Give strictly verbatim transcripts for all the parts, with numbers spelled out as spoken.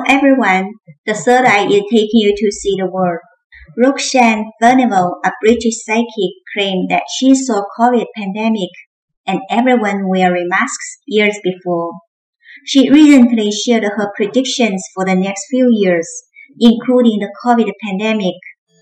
everyone, the third eye is taking you to see the world. Roxanne Furnival, a British psychic, claimed that she saw COVID pandemic and everyone wearing masks years before. She recently shared her predictions for the next few years, including the COVID pandemic.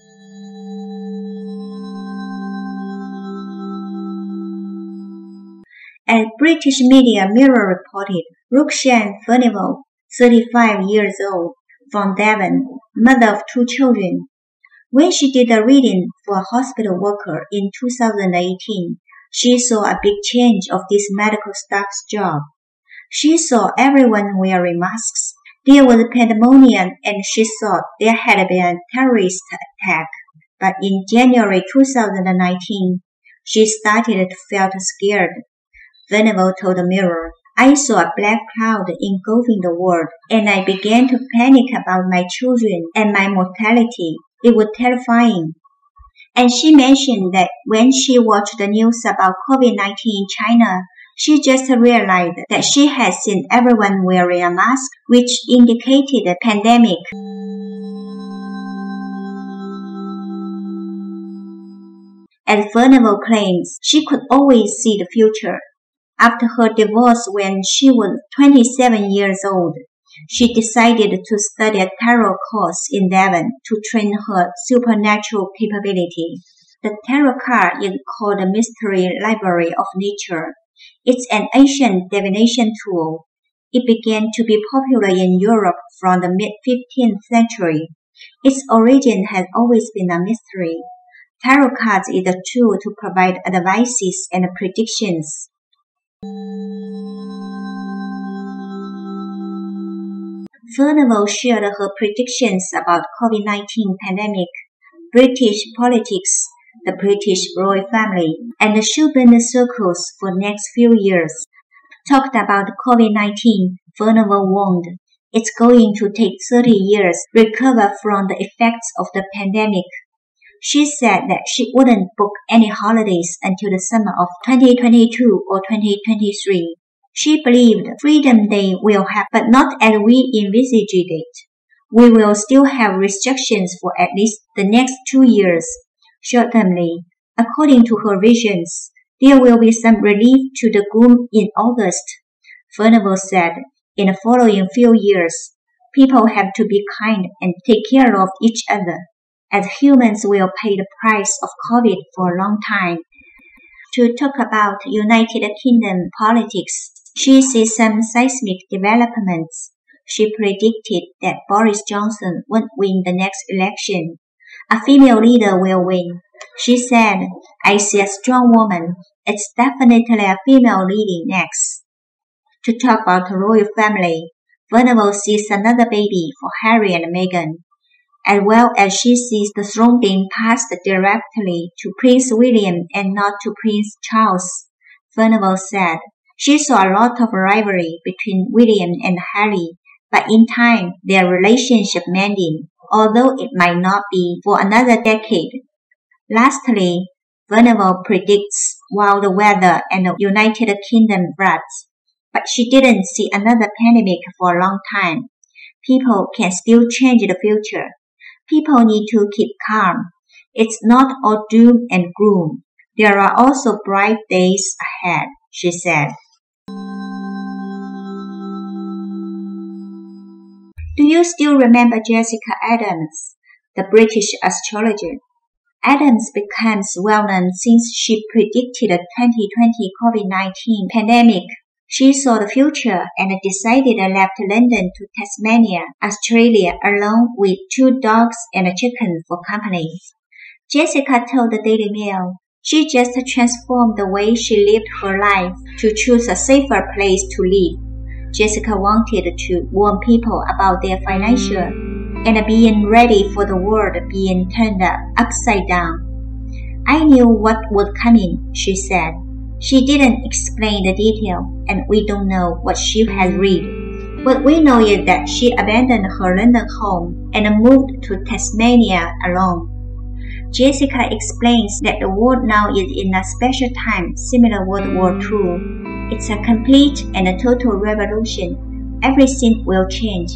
As British media Mirror reported, Roxanne Furnival, thirty-five years old, from Devon, mother of two children. When she did a reading for a hospital worker in two thousand eighteen, she saw a big change of this medical staff's job. She saw everyone wearing masks. There was pandemonium and she thought there had been a terrorist attack. But in January two thousand nineteen, she started to feel scared. Furnival told the Mirror, "I saw a black cloud engulfing the world, and I began to panic about my children and my mortality. It was terrifying." And she mentioned that when she watched the news about COVID nineteen in China, she just realized that she had seen everyone wearing a mask, which indicated a pandemic. As Furnival claims, she could always see the future. After her divorce when she was twenty-seven years old, she decided to study a tarot course in Devon to train her supernatural capability. The tarot card is called the Mystery Library of Nature. It's an ancient divination tool. It began to be popular in Europe from the mid-fifteenth century. Its origin has always been a mystery. Tarot cards is a tool to provide advices and predictions. Furnival shared her predictions about COVID nineteen pandemic, British politics, the British royal family, and the showbusiness circles for next few years. Talked about COVID nineteen, Furnival warned, "It's going to take thirty years to recover from the effects of the pandemic." She said that she wouldn't book any holidays until the summer of twenty twenty-two or twenty twenty-three. She believed Freedom Day will happen, but not as we envisaged it. We will still have restrictions for at least the next two years. Short-termly, according to her visions, there will be some relief to the gloom in August. Furnival said, in the following few years, people have to be kind and take care of each other, as humans will pay the price of COVID for a long time. To talk about United Kingdom politics, she sees some seismic developments. She predicted that Boris Johnson won't win the next election. A female leader will win. She said, "I see a strong woman. It's definitely a female leading next." To talk about the royal family, Furnival sees another baby for Harry and Meghan, as well as she sees the throne being passed directly to Prince William and not to Prince Charles. Furnival said, she saw a lot of rivalry between William and Harry, but in time their relationship mending, although it might not be for another decade. Lastly, Furnival predicts wild weather and the United Kingdom floods, but she didn't see another pandemic for a long time. People can still change the future. People need to keep calm. It's not all doom and gloom. There are also bright days ahead, she said. Do you still remember Jessica Adams, the British astrologer? Adams becomes well-known since she predicted the twenty twenty COVID nineteen pandemic. She saw the future and decided to left London to Tasmania, Australia, along with two dogs and a chicken for company. Jessica told the Daily Mail, she just transformed the way she lived her life to choose a safer place to live. Jessica wanted to warn people about their financial and being ready for the world being turned upside down. I knew what was coming, she said. She didn't explain the detail, and we don't know what she has read. What we know is that she abandoned her London home and moved to Tasmania alone. Jessica explains that the world now is in a special time similar to World War Two. It's a complete and a total revolution. Everything will change.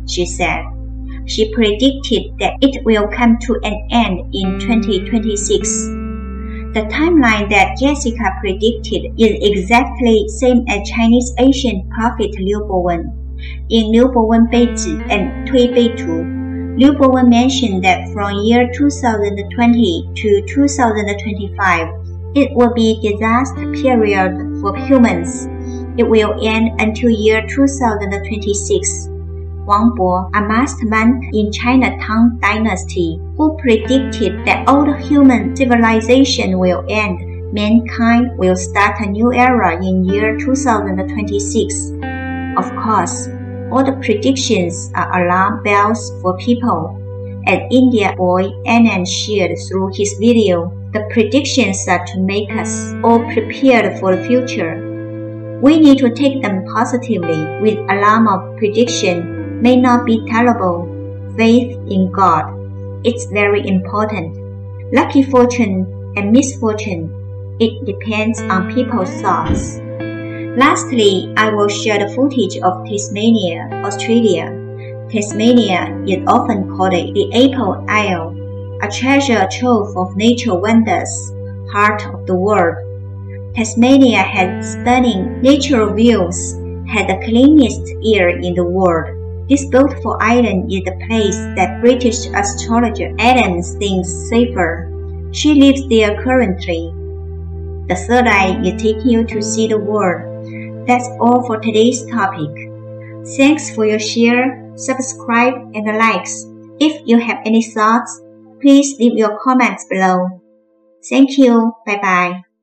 she said. She predicted that it will come to an end in twenty twenty-six. The timeline that Jessica predicted is exactly same as Chinese ancient prophet Liu Bowen. In Liu Bowen 杯子 and 推背图, Liu Bowen mentioned that from year two thousand twenty to two thousand twenty-five, it will be disaster period for humans. It will end until year two thousand twenty-six. Wang Bo, a master monk in China Tang Dynasty, who predicted that all the human civilization will end, mankind will start a new era in year two thousand twenty-six. Of course, all the predictions are alarm bells for people. As India boy Anand shared through his video, the predictions are to make us all prepared for the future. We need to take them positively with alarm of prediction may not be terrible. Faith in God. It's very important. Lucky fortune and misfortune. It depends on people's thoughts. Lastly, I will share the footage of Tasmania, Australia. Tasmania is often called the Apple Isle, a treasure trove of nature wonders, heart of the world. Tasmania has stunning natural views, has the cleanest air in the world. This beautiful island is the place that British astrologer Adams thinks safer. She lives there currently. The third eye is taking you to see the world. That's all for today's topic. Thanks for your share, subscribe, and likes. If you have any thoughts, please leave your comments below. Thank you. Bye bye.